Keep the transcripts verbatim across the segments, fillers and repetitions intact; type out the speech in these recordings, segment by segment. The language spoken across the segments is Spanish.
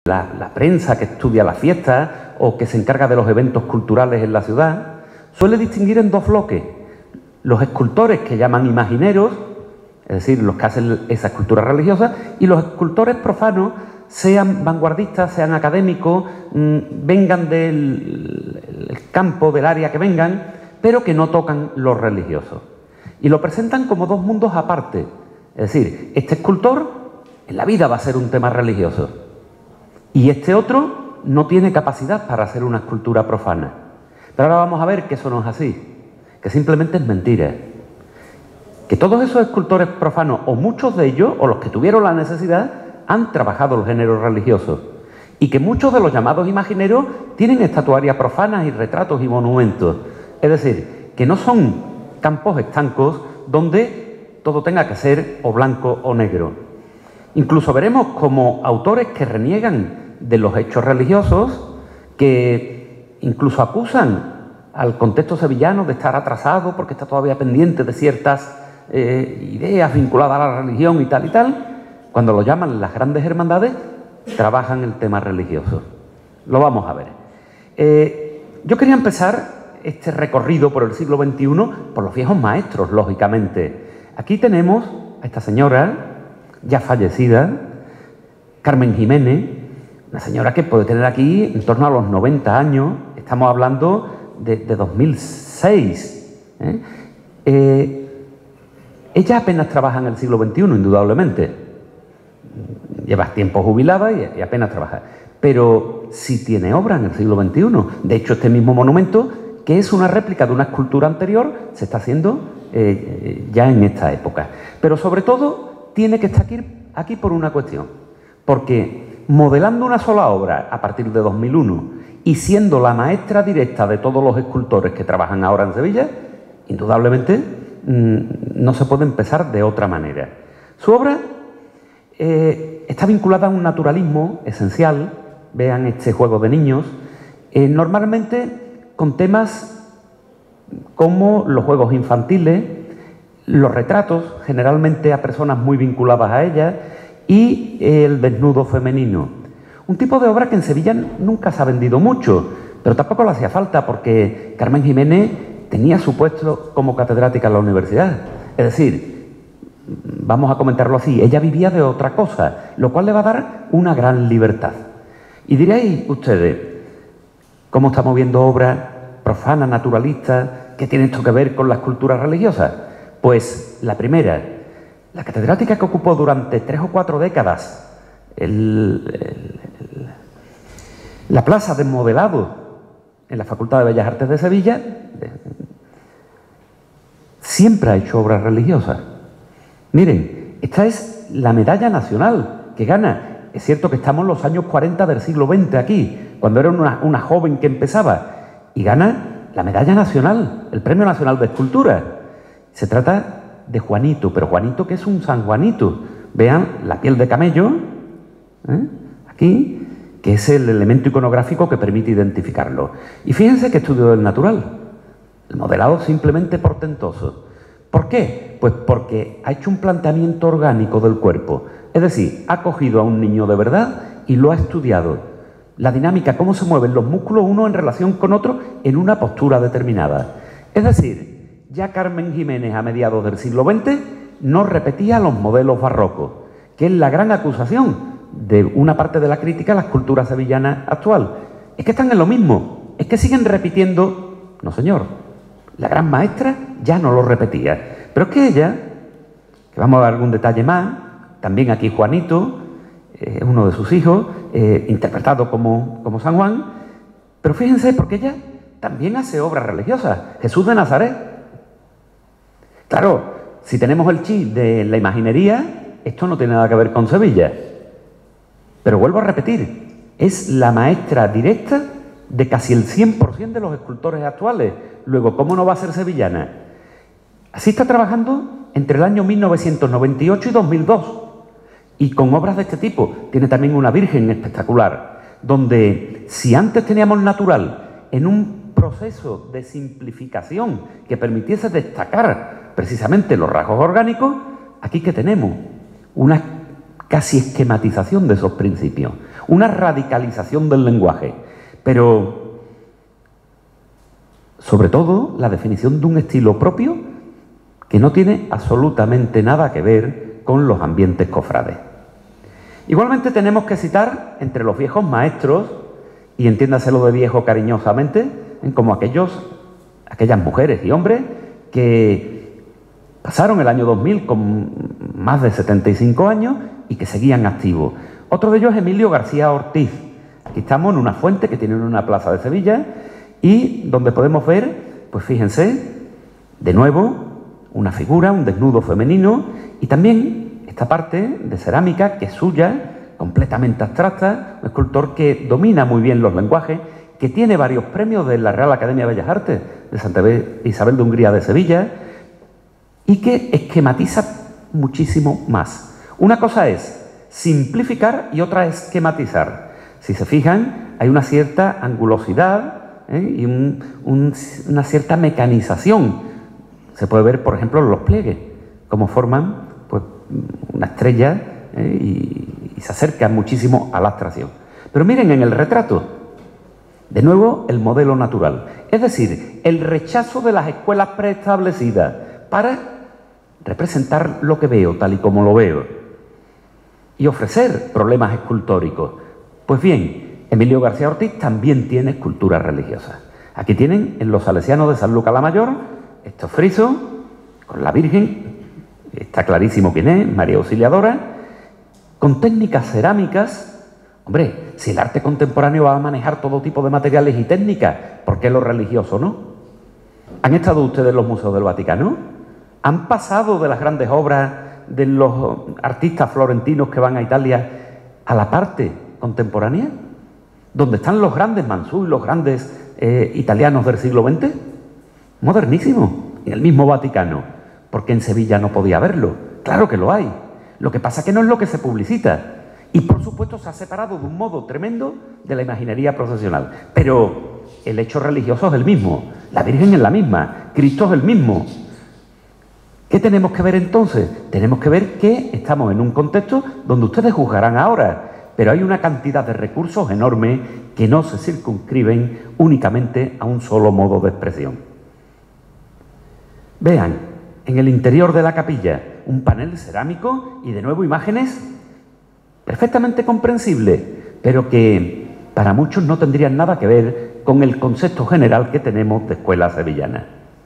la, la prensa que estudia las fiestas o que se encarga de los eventos culturales en la ciudad, suele distinguir en dos bloques: los escultores que llaman imagineros, es decir, los que hacen esa escultura religiosa, y los escultores profanos, sean vanguardistas, sean académicos, mmm, vengan del campo, del área que vengan, pero que no tocan lo religioso. Y lo presentan como dos mundos aparte. Es decir, este escultor en la vida va a ser un tema religioso y este otro no tiene capacidad para hacer una escultura profana. Pero ahora vamos a ver que eso no es así, que simplemente es mentira. Que todos esos escultores profanos, o muchos de ellos, o los que tuvieron la necesidad, han trabajado los géneros religiosos. Y que muchos de los llamados imagineros tienen estatuarias profanas y retratos y monumentos. Es decir, que no son campos estancos donde todo tenga que ser o blanco o negro. Incluso veremos como autores que reniegan de los hechos religiosos, que incluso acusan al contexto sevillano de estar atrasado porque está todavía pendiente de ciertas eh, ideas vinculadas a la religión y tal y tal, cuando lo llaman las grandes hermandades, trabajan el tema religioso. Lo vamos a ver. Eh, yo quería empezar este recorrido por el siglo veintiuno por los viejos maestros, lógicamente. Aquí tenemos a esta señora, ya fallecida, Carmen Jiménez, una señora que puede tener aquí en torno a los noventa años, estamos hablando de, de dos mil seis. ¿eh? Eh, ella apenas trabaja en el siglo veintiuno, indudablemente. Lleva tiempo jubilada y, y apenas trabaja. Pero sí tiene obra en el siglo veintiuno. De hecho, este mismo monumento, que es una réplica de una escultura anterior, se está haciendo eh, ya en esta época. Pero sobre todo tiene que estar aquí, aquí por una cuestión, porque modelando una sola obra a partir de dos mil uno y siendo la maestra directa de todos los escultores que trabajan ahora en Sevilla, indudablemente mmm, no se puede empezar de otra manera. Su obra eh, está vinculada a un naturalismo esencial. Vean este juego de niños, eh, normalmente con temas como los juegos infantiles, los retratos, generalmente a personas muy vinculadas a ellas, y el desnudo femenino. Un tipo de obra que en Sevilla nunca se ha vendido mucho, pero tampoco le hacía falta porque Carmen Jiménez tenía su puesto como catedrática en la universidad. Es decir, vamos a comentarlo así, ella vivía de otra cosa, lo cual le va a dar una gran libertad. Y diréis ustedes, ¿cómo estamos viendo obras profanas, naturalistas? ¿Qué tiene esto que ver con las culturas religiosas? Pues la primera, la catedrática que ocupó durante tres o cuatro décadas el, el, el, la plaza de modelado en la Facultad de Bellas Artes de Sevilla, siempre ha hecho obras religiosas. Miren, esta es la medalla nacional que gana. Es cierto que estamos en los años cuarenta del siglo veinte aquí, cuando era una, una joven que empezaba, y gana la medalla nacional, el Premio Nacional de Escultura. Se trata de Juanito, pero Juanito, que es un San Juanito. Vean la piel de camello, ¿eh? Aquí, que es el elemento iconográfico que permite identificarlo. Y fíjense que estudio del natural, el modelado simplemente portentoso. ¿Por qué? Pues porque ha hecho un planteamiento orgánico del cuerpo. Es decir, ha cogido a un niño de verdad y lo ha estudiado. La dinámica, cómo se mueven los músculos uno en relación con otro en una postura determinada. Es decir, ya Carmen Jiménez a mediados del siglo veinte no repetía los modelos barrocos, que es la gran acusación de una parte de la crítica a la escultura sevillana actual. Es que están en lo mismo, es que siguen repitiendo. No, señor, la gran maestra ya no lo repetía. Pero es que ella, que vamos a dar algún detalle más, también aquí Juanito, es eh, uno de sus hijos, eh, interpretado como, como San Juan, pero fíjense, porque ella también hace obras religiosas. Jesús de Nazaret. Claro, si tenemos el chip de la imaginería, esto no tiene nada que ver con Sevilla. Pero vuelvo a repetir, es la maestra directa de casi el cien por cien de los escultores actuales. Luego, ¿cómo no va a ser sevillana? Así está trabajando entre el año mil novecientos noventa y ocho y dos mil dos. Y con obras de este tipo. Tiene también una Virgen espectacular, donde si antes teníamos natural en un proceso de simplificación que permitiese destacar precisamente los rasgos orgánicos, aquí que tenemos una casi esquematización de esos principios. una radicalización del lenguaje, pero sobre todo la definición de un estilo propio que no tiene absolutamente nada que ver con los ambientes cofrades. Igualmente tenemos que citar entre los viejos maestros, y entiéndaselo de viejo cariñosamente, como aquellos, aquellas mujeres y hombres que pasaron el año dos mil con más de setenta y cinco años y que seguían activos. Otro de ellos es Emilio García Ortiz. Aquí estamos en una fuente que tiene una plaza de Sevilla y donde podemos ver, pues fíjense, de nuevo, una figura, un desnudo femenino y también esta parte de cerámica que es suya, completamente abstracta, un escultor que domina muy bien los lenguajes, que tiene varios premios de la Real Academia de Bellas Artes de Santa Isabel de Hungría de Sevilla y que esquematiza muchísimo más. Una cosa es simplificar y otra es esquematizar. Si se fijan, hay una cierta angulosidad ¿eh? y un, un, una cierta mecanización. Se puede ver, por ejemplo, en los pliegues, cómo forman pues, una estrella ¿eh? y, y se acercan muchísimo a la abstracción. Pero miren en el retrato, de nuevo el modelo natural, es decir, el rechazo de las escuelas preestablecidas para representar lo que veo tal y como lo veo y ofrecer problemas escultóricos. Pues bien, Emilio García Ortiz también tiene esculturas religiosas. Aquí tienen en los salesianos de San Lucas la Mayor estos frisos con la Virgen, está clarísimo quién es, María Auxiliadora, con técnicas cerámicas. Hombre, si el arte contemporáneo va a manejar todo tipo de materiales y técnicas, ¿por qué lo religioso no? ¿Han estado ustedes en los museos del Vaticano? ¿Han pasado de las grandes obras de los artistas florentinos que van a Italia a la parte contemporánea? ¿Donde están los grandes Mansú y los grandes eh, italianos del siglo veinte? Modernísimo, en el mismo Vaticano. Porque en Sevilla no podía verlo. Claro que lo hay. Lo que pasa es que no es lo que se publicita. Y por supuesto se ha separado de un modo tremendo de la imaginería procesional. Pero el hecho religioso es el mismo. La Virgen es la misma. Cristo es el mismo. ¿Qué tenemos que ver entonces? Tenemos que ver que estamos en un contexto donde ustedes juzgarán ahora, pero hay una cantidad de recursos enorme que no se circunscriben únicamente a un solo modo de expresión. Vean, en el interior de la capilla, un panel cerámico y de nuevo imágenes perfectamente comprensibles, pero que para muchos no tendrían nada que ver con el concepto general que tenemos de escuela sevillana.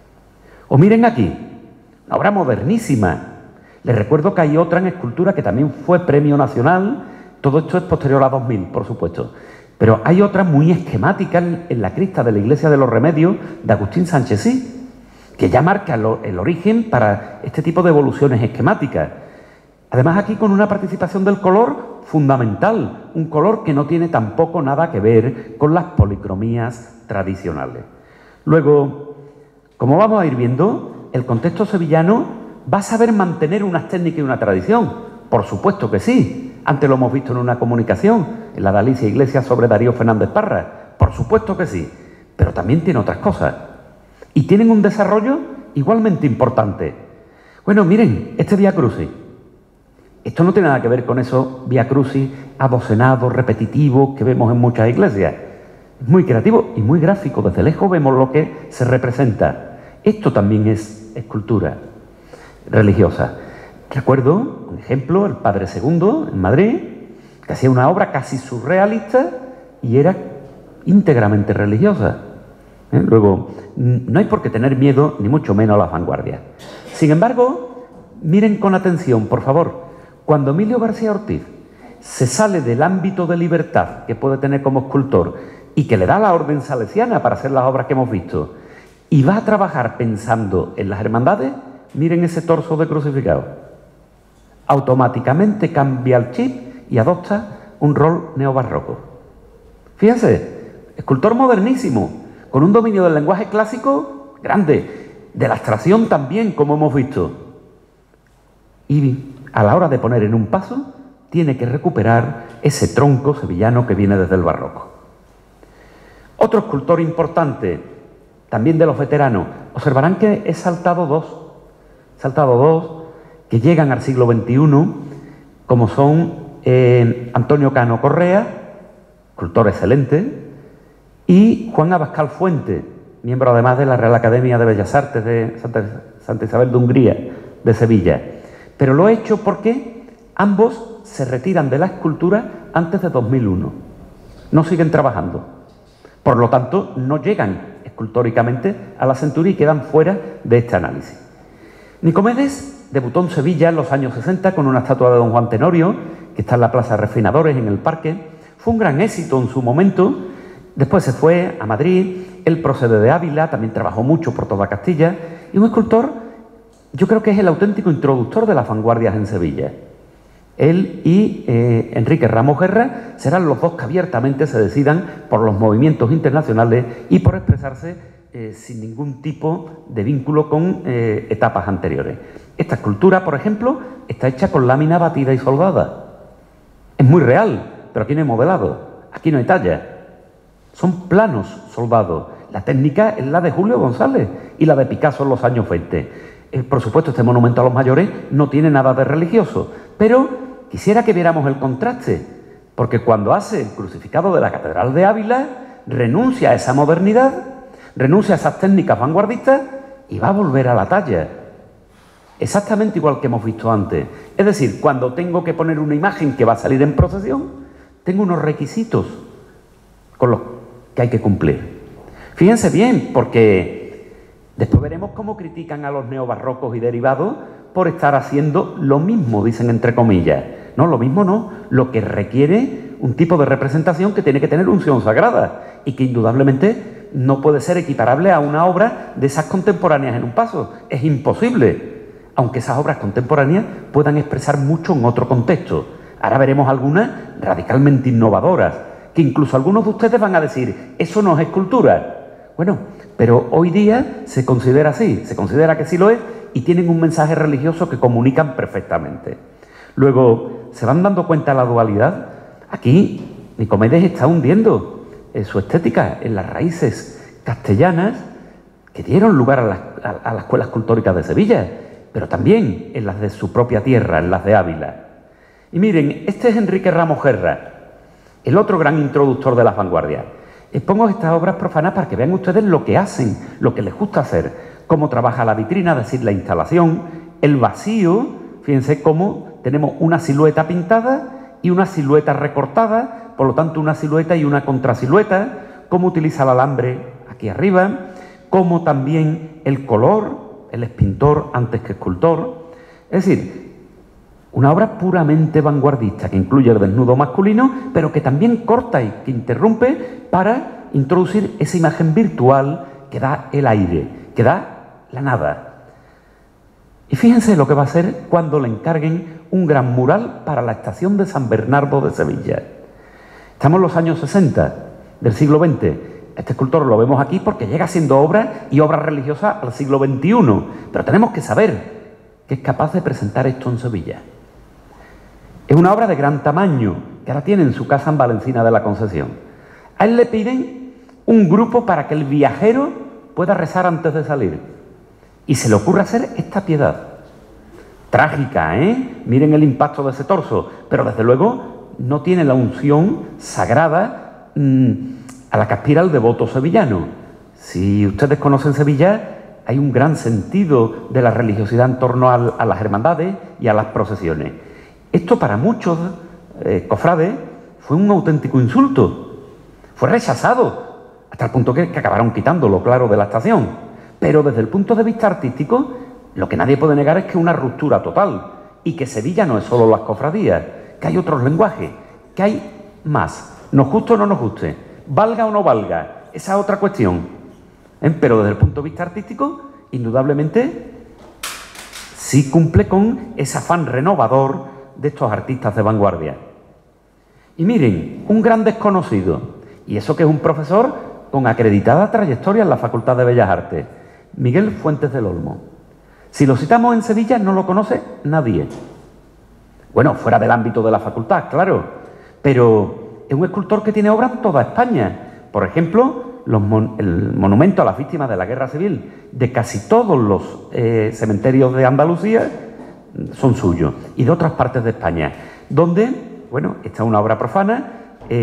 O miren aquí, una obra modernísima. Les recuerdo que hay otra en escultura que también fue premio nacional. Todo esto es posterior a dos mil, por supuesto. Pero hay otra muy esquemática en la crista de la Iglesia de los Remedios de Agustín Sánchez Sí, que ya marca lo, el origen para este tipo de evoluciones esquemáticas. Además aquí con una participación del color fundamental, un color que no tiene tampoco nada que ver con las policromías tradicionales. Luego, como vamos a ir viendo, el contexto sevillano va a saber mantener unas técnicas y una tradición. Por supuesto que sí. Antes lo hemos visto en una comunicación, en la de Alicia Iglesias sobre Darío Fernández Parra. Por supuesto que sí. Pero también tiene otras cosas. Y tienen un desarrollo igualmente importante. Bueno, miren, este Vía Crucis. Esto no tiene nada que ver con esos Vía Crucis abocenados, repetitivos que vemos en muchas iglesias. Es muy creativo y muy gráfico. Desde lejos vemos lo que se representa. Esto también es escultura religiosa. Recuerdo, un ejemplo, el Padre Segundo en Madrid, que hacía una obra casi surrealista y era íntegramente religiosa. ¿Eh? Luego, no hay por qué tener miedo, ni mucho menos a las vanguardias. Sin embargo, miren con atención, por favor, cuando Emilio García Ortiz se sale del ámbito de libertad que puede tener como escultor y que le da la orden salesiana para hacer las obras que hemos visto, y va a trabajar pensando en las hermandades, miren ese torso de crucificado. Automáticamente cambia el chip y adopta un rol neobarroco. Fíjense, escultor modernísimo, con un dominio del lenguaje clásico grande, de la abstracción también, como hemos visto. Y a la hora de poner en un paso, tiene que recuperar ese tronco sevillano que viene desde el barroco. Otro escultor importante, también de los veteranos, observarán que he saltado dos, he saltado dos que llegan al siglo veintiuno, como son eh, Antonio Cano Correa escultor excelente, y Juan Abascal Fuente, miembro además de la Real Academia de Bellas Artes de Santa, Santa Isabel de Hungría, de Sevilla. Pero lo he hecho porque ambos se retiran de la escultura antes de dos mil uno. No siguen trabajando. Por lo tanto, no llegan escultóricamente a la centuria y quedan fuera de este análisis. Nicomedes debutó en Sevilla en los años sesenta con una estatua de don Juan Tenorio, que está en la Plaza de Refinadores, en el Parque. Fue un gran éxito en su momento. Después se fue a Madrid. Él procede de Ávila, también trabajó mucho por toda Castilla. Y un escultor, yo creo que es el auténtico introductor de las vanguardias en Sevilla. Él y eh, Enrique Ramos Guerra serán los dos que abiertamente se decidan por los movimientos internacionales y por expresarse eh, sin ningún tipo de vínculo con eh, etapas anteriores. Esta escultura, por ejemplo, está hecha con lámina batida y soldada. Es muy real, pero aquí no hay modelado, aquí no hay talla. Son planos soldados. La técnica es la de Julio González y la de Picasso en los años veinte. Eh, por supuesto, este monumento a los mayores no tiene nada de religioso, pero quisiera que viéramos el contraste, porque cuando hace el crucificado de la Catedral de Ávila, renuncia a esa modernidad, renuncia a esas técnicas vanguardistas y va a volver a la talla. Exactamente igual que hemos visto antes. Es decir, cuando tengo que poner una imagen que va a salir en procesión, tengo unos requisitos con los que hay que cumplir. Fíjense bien, porque después veremos cómo critican a los neobarrocos y derivados por estar haciendo lo mismo, dicen entre comillas. No, lo mismo no, lo que requiere un tipo de representación que tiene que tener unción sagrada y que indudablemente no puede ser equiparable a una obra de esas contemporáneas en un paso. Es imposible, aunque esas obras contemporáneas puedan expresar mucho en otro contexto. Ahora veremos algunas radicalmente innovadoras, que incluso algunos de ustedes van a decir, eso no es escultura. Bueno, pero hoy día se considera así, se considera que sí lo es y tienen un mensaje religioso que comunican perfectamente. Luego, ¿se van dando cuenta de la dualidad? Aquí Nicomedes está hundiendo en su estética en las raíces castellanas que dieron lugar a la, a, a la Escuela Escultórica de Sevilla, pero también en las de su propia tierra, en las de Ávila. Y miren, este es Enrique Ramos Guerra, el otro gran introductor de las vanguardias. Expongo estas obras profanas para que vean ustedes lo que hacen, lo que les gusta hacer, cómo trabaja la vitrina, es decir, la instalación, el vacío. Fíjense cómo tenemos una silueta pintada y una silueta recortada, por lo tanto una silueta y una contrasilueta, cómo utiliza el alambre aquí arriba, cómo también el color, él es pintor antes que escultor. Es decir, una obra puramente vanguardista que incluye el desnudo masculino, pero que también corta y que interrumpe para introducir esa imagen virtual que da el aire, que da la nada. Y fíjense lo que va a hacer cuando le encarguen un gran mural para la estación de San Bernardo de Sevilla. Estamos en los años sesenta del siglo veinte. Este escultor lo vemos aquí porque llega siendo obra y obra religiosa al siglo veintiuno, pero tenemos que saber que es capaz de presentar esto en Sevilla. Es una obra de gran tamaño, que ahora tiene en su casa en Valencina de la Concesión. A él le piden un grupo para que el viajero pueda rezar antes de salir. Y se le ocurre hacer esta piedad. Trágica, ¿eh? Miren el impacto de ese torso, pero desde luego no tiene la unción sagrada mmm, a la que aspira el devoto sevillano. Si ustedes conocen Sevilla, hay un gran sentido de la religiosidad en torno a, a las hermandades y a las procesiones. Esto para muchos eh, cofrades fue un auténtico insulto. Fue rechazado, hasta el punto que, que acabaron quitándolo, claro, de la estación. Pero desde el punto de vista artístico, lo que nadie puede negar es que una ruptura total y que Sevilla no es solo las cofradías, que hay otros lenguajes, que hay más. Nos guste o no nos guste, valga o no valga, esa es otra cuestión. ¿Eh? Pero desde el punto de vista artístico, indudablemente, sí cumple con ese afán renovador de estos artistas de vanguardia. Y miren, un gran desconocido, y eso que es un profesor con acreditada trayectoria en la Facultad de Bellas Artes, Miguel Fuentes del Olmo. Si lo citamos en Sevilla, no lo conoce nadie. Bueno, fuera del ámbito de la facultad, claro, pero es un escultor que tiene obras en toda España. Por ejemplo, los mon el monumento a las víctimas de la Guerra Civil de casi todos los eh, cementerios de Andalucía son suyos, y de otras partes de España, donde, bueno, esta es una obra profana, eh,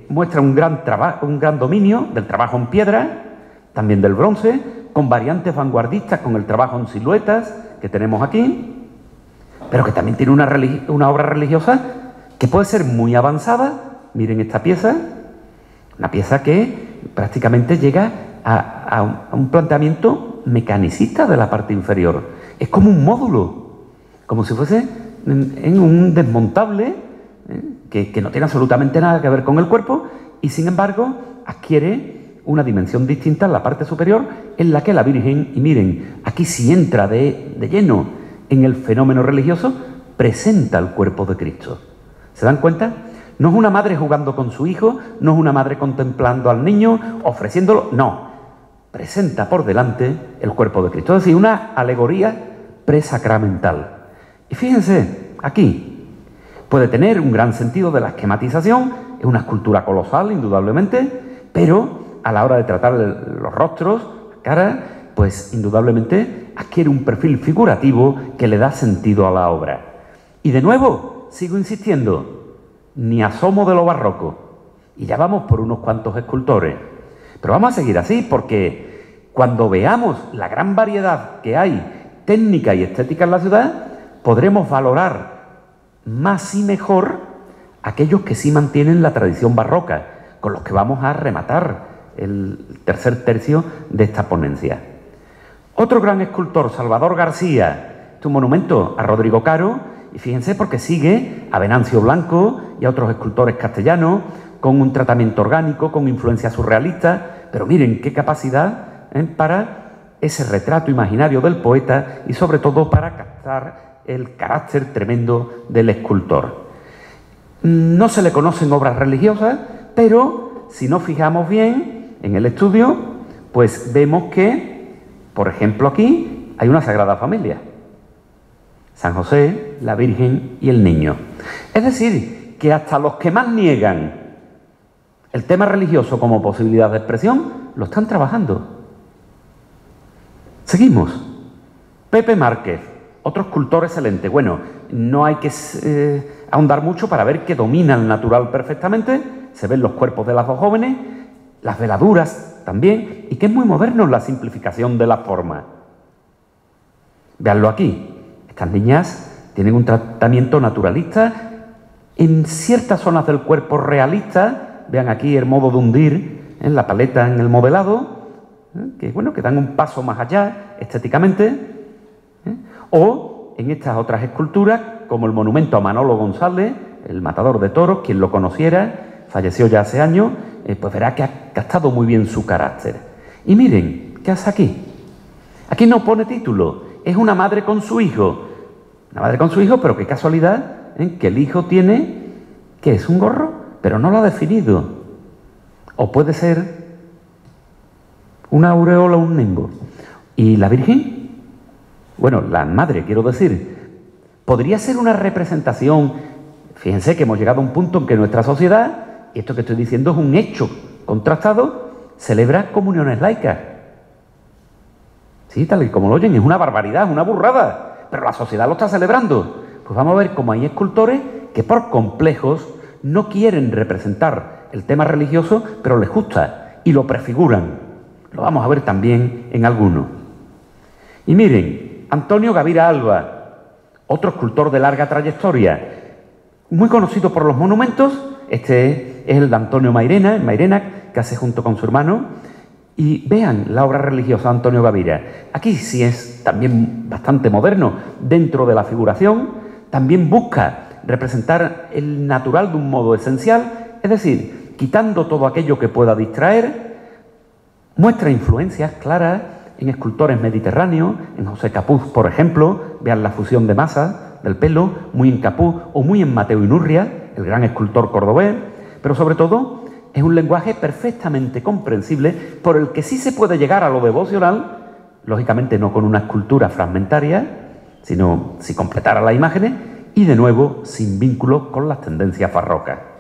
muestra un gran, un gran dominio del trabajo en piedra, también del bronce, con variantes vanguardistas con el trabajo en siluetas que tenemos aquí, pero que también tiene una, una obra religiosa que puede ser muy avanzada. Miren esta pieza, una pieza que prácticamente llega a, a, un, a un planteamiento mecanicista de la parte inferior. Es como un módulo, como si fuese en, en un desmontable, ¿eh? que, que no tiene absolutamente nada que ver con el cuerpo y sin embargo adquiere una dimensión distinta en la parte superior en la que la Virgen, y miren, aquí sí entra de, de lleno en el fenómeno religioso, presenta el cuerpo de Cristo. ¿Se dan cuenta? No es una madre jugando con su hijo, no es una madre contemplando al niño, ofreciéndolo, no. Presenta por delante el cuerpo de Cristo, es decir, una alegoría presacramental. Y fíjense, aquí puede tener un gran sentido de la esquematización, es una escultura colosal, indudablemente, pero a la hora de tratar los rostros, la cara, pues indudablemente adquiere un perfil figurativo que le da sentido a la obra. Y de nuevo, sigo insistiendo, ni asomo de lo barroco. Y ya vamos por unos cuantos escultores. Pero vamos a seguir así, porque cuando veamos la gran variedad que hay técnica y estética en la ciudad, podremos valorar más y mejor aquellos que sí mantienen la tradición barroca, con los que vamos a rematar el tercer tercio de esta ponencia. Otro gran escultor, Salvador García, este es un monumento a Rodrigo Caro, y fíjense porque sigue a Venancio Blanco y a otros escultores castellanos, con un tratamiento orgánico, con influencia surrealista, pero miren qué capacidad ¿eh? para ese retrato imaginario del poeta y sobre todo para captar el carácter tremendo del escultor. No se le conocen obras religiosas, pero si nos fijamos bien en el estudio, pues vemos que, por ejemplo, aquí hay una Sagrada Familia. San José, la Virgen y el Niño. Es decir, que hasta los que más niegan el tema religioso como posibilidad de expresión, lo están trabajando. Seguimos. Pepe Márquez, otro escultor excelente. Bueno, no hay que eh, ahondar mucho para ver que domina el natural perfectamente. Se ven los cuerpos de las dos jóvenes, las veladuras también, y que es muy moderno en la simplificación de la forma. Veanlo aquí. Estas niñas tienen un tratamiento naturalista, en ciertas zonas del cuerpo realista. Vean aquí el modo de hundir en la paleta, en el modelado, ¿eh? que bueno, que dan un paso más allá estéticamente, ¿eh? O en estas otras esculturas, como el monumento a Manolo González, el matador de toros, quien lo conociera, falleció ya hace años, eh, pues verá que ha captado muy bien su carácter. Y miren, ¿qué hace aquí? Aquí no pone título, es una madre con su hijo. Una madre con su hijo, pero qué casualidad, ¿eh? que el hijo tiene, ¿qué es? Un gorro, pero no lo ha definido. O puede ser una aureola o un nimbo. ¿Y la Virgen? Bueno, la madre, quiero decir. Podría ser una representación. Fíjense que hemos llegado a un punto en que nuestra sociedad, y esto que estoy diciendo es un hecho contrastado, celebra comuniones laicas. Sí, tal y como lo oyen, es una barbaridad, es una burrada, pero la sociedad lo está celebrando. Pues vamos a ver cómo hay escultores que por complejos no quieren representar el tema religioso, pero les gusta y lo prefiguran. Lo vamos a ver también en algunos. Y miren, Antonio Gavira Alba, otro escultor de larga trayectoria, muy conocido por los monumentos. Este es el de Antonio Mairena, en Mairena, que hace junto con su hermano. Y vean la obra religiosa de Antonio Gavira. Aquí sí es también bastante moderno dentro de la figuración. También busca representar el natural de un modo esencial, es decir, quitando todo aquello que pueda distraer. Muestra influencias claras en escultores mediterráneos, en José Capuz, por ejemplo. Vean la fusión de masa del pelo, muy en Capuz o muy en Mateo Inurria, el gran escultor cordobés, pero sobre todo es un lenguaje perfectamente comprensible por el que sí se puede llegar a lo devocional, lógicamente no con una escultura fragmentaria, sino si completara las imágenes, y de nuevo sin vínculo con las tendencias barrocas.